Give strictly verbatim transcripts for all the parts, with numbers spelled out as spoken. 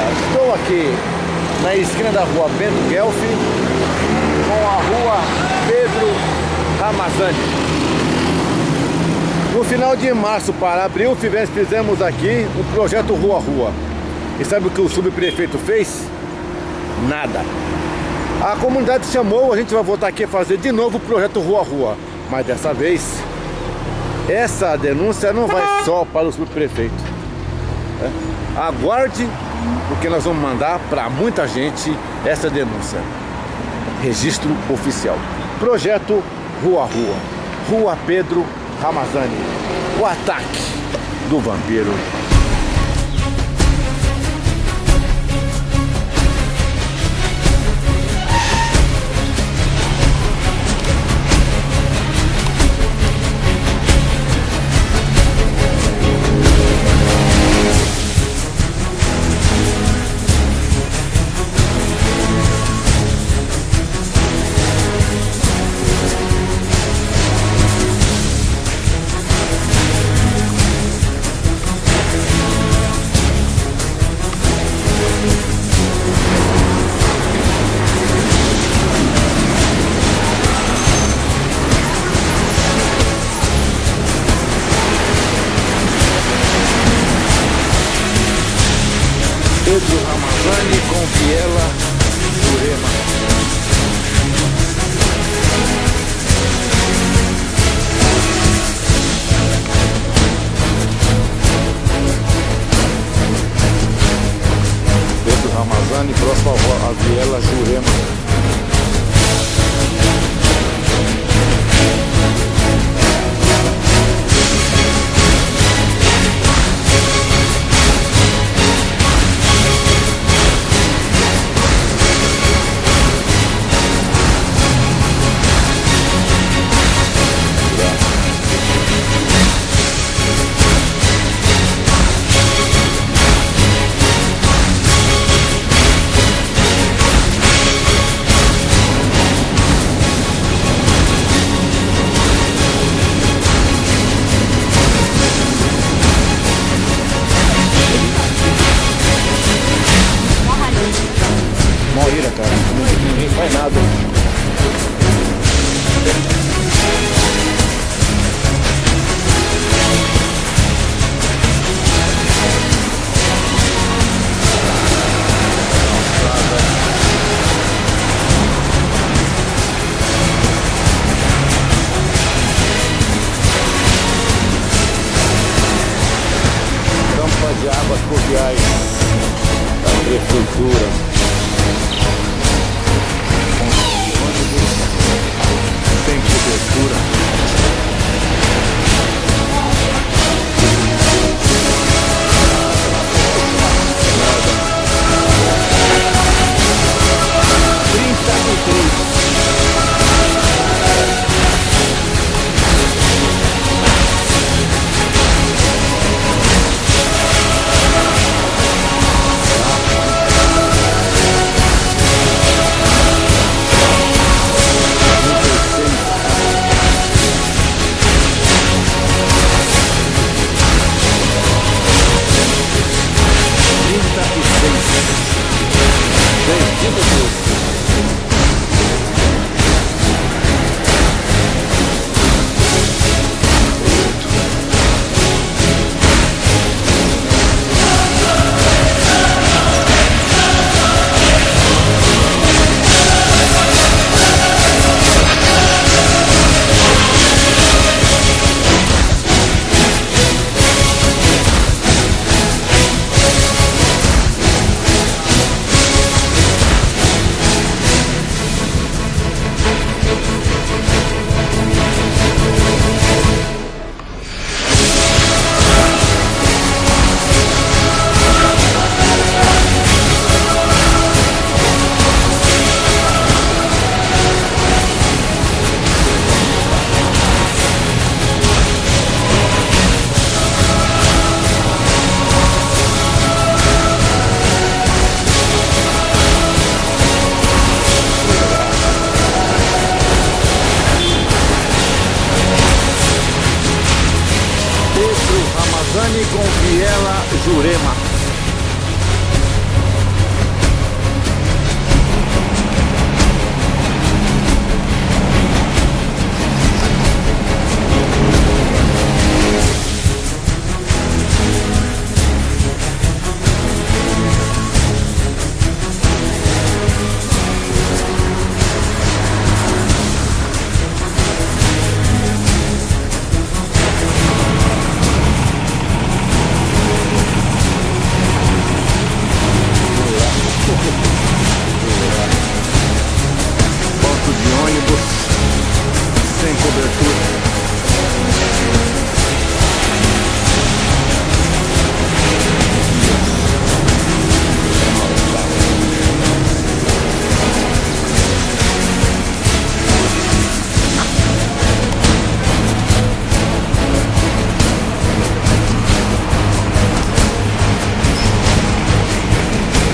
estou aqui na esquina da rua Bento Guelph com a rua Pedro Ramazani. No final de março para abril fizemos aqui o projeto Rua Rua. E sabe o que o subprefeito fez? Nada. A comunidade chamou, a gente vai voltar aqui a fazer de novo o projeto Rua Rua. Mas dessa vez, essa denúncia não vai só para o subprefeito. É. Aguarde, porque nós vamos mandar para muita gente essa denúncia. Registro oficial. Projeto Rua Rua. Rua Pedro Ramazani. O ataque do vampiro. Pedro Ramazani com Fiela Jurema. Pedro Ramazani, próximo a Fiela Jurema. Moíra, cara, ninguém faz nada. Campa de águas pluviais da prefeitura. Tem cobertura. Trinta e três.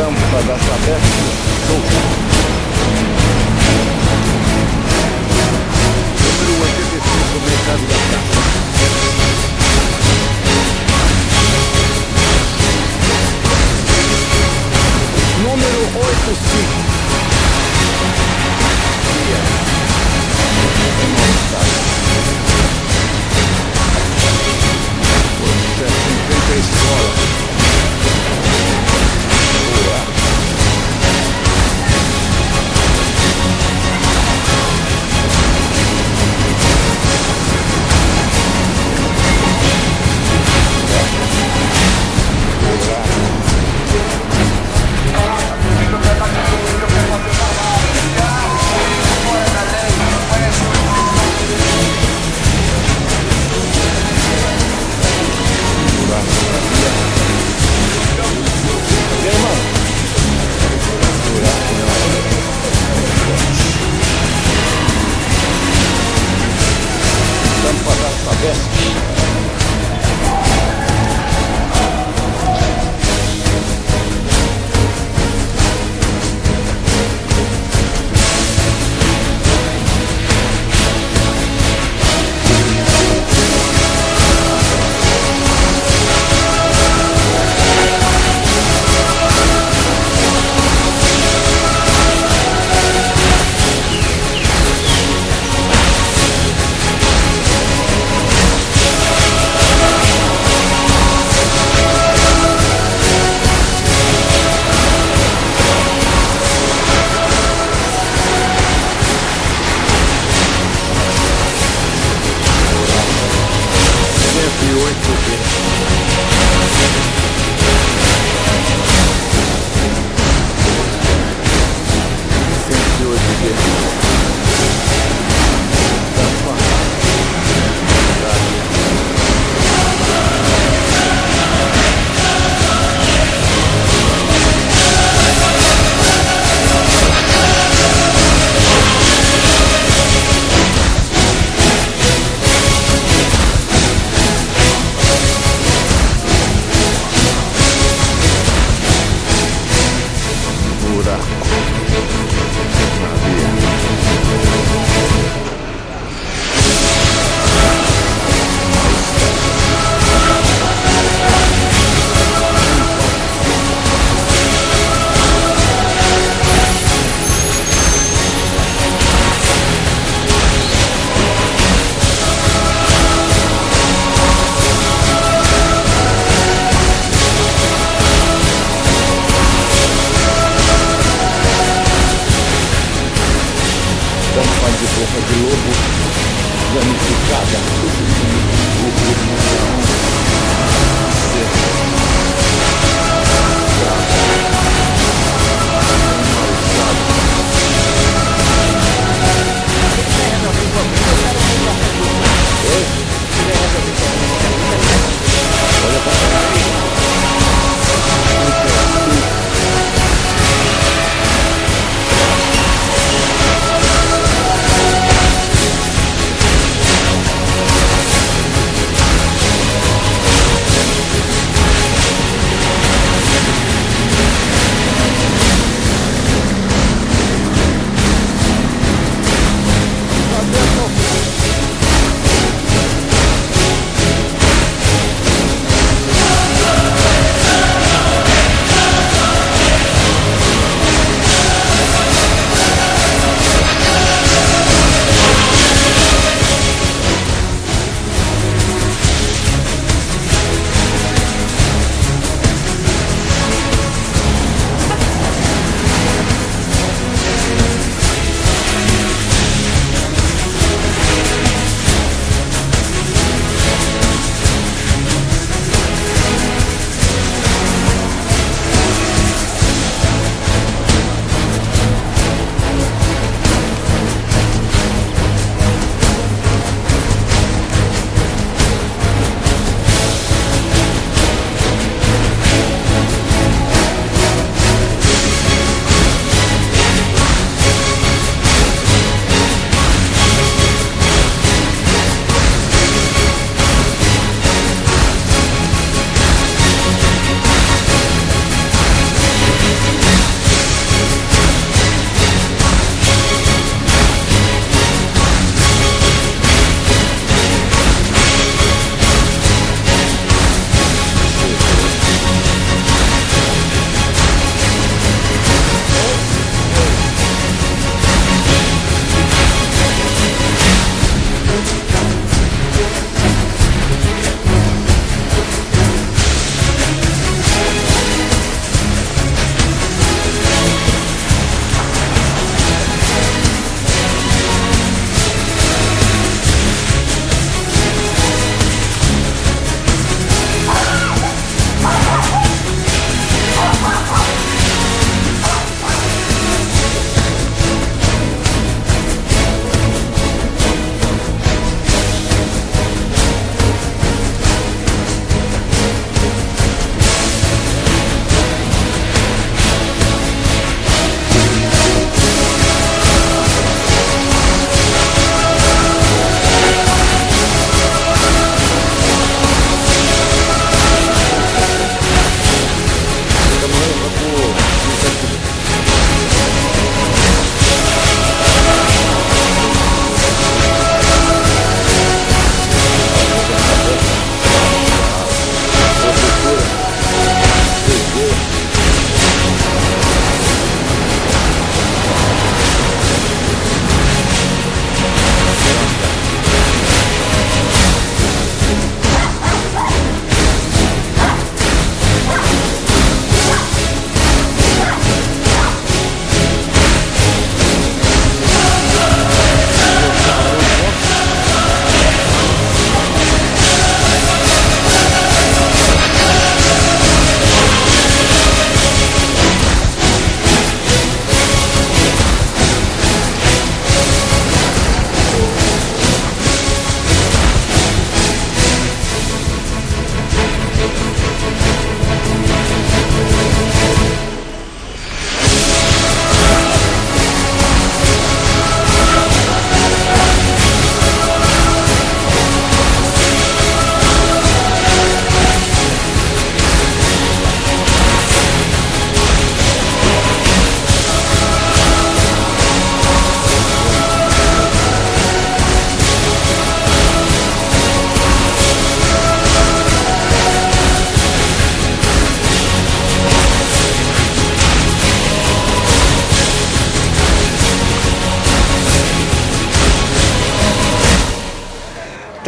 Tampa da Sabesp, show. Número oitenta e cinco, Mercado da Praça. Número oitenta e cinco. Você cinquenta escola. Boa. De lobo danificada. Olha pra cá.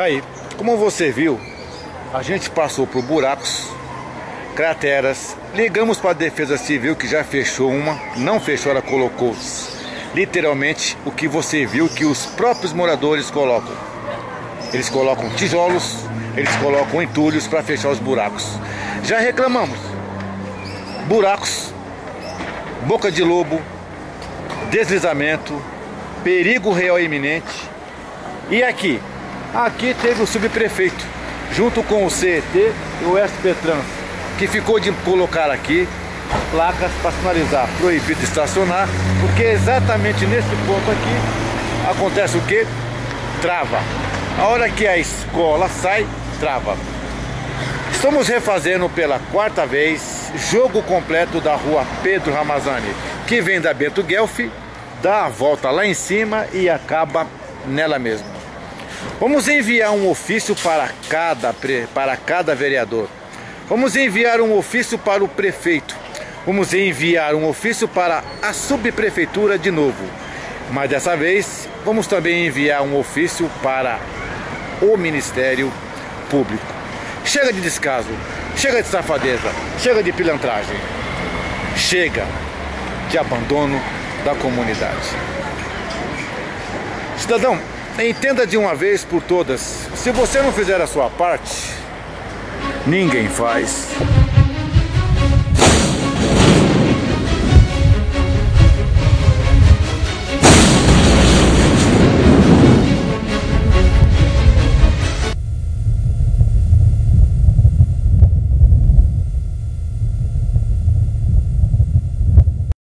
Tá aí, como você viu, a gente passou por buracos, crateras, ligamos para a Defesa Civil que já fechou uma, não fechou, ela colocou literalmente o que você viu que os próprios moradores colocam. Eles colocam tijolos, eles colocam entulhos para fechar os buracos. Já reclamamos, buracos, boca de lobo, deslizamento, perigo real iminente. E aqui, aqui teve o subprefeito, junto com o C E T e o S P Trans, que ficou de colocar aqui placas para sinalizar proibido estacionar, porque exatamente nesse ponto aqui acontece o que? Trava. A hora que a escola sai, trava. Estamos refazendo pela quarta vez jogo completo da rua Pedro Ramazani, que vem da Bento Guelfi, dá a volta lá em cima e acaba nela mesmo. Vamos enviar um ofício para cada, para cada vereador. Vamos enviar um ofício para o prefeito. Vamos enviar um ofício para a subprefeitura de novo. Mas dessa vez, vamos também enviar um ofício para o Ministério Público. Chega de descaso, chega de safadeza, chega de pilantragem. Chega de abandono da comunidade. Cidadão, entenda de uma vez por todas, se você não fizer a sua parte, ninguém faz.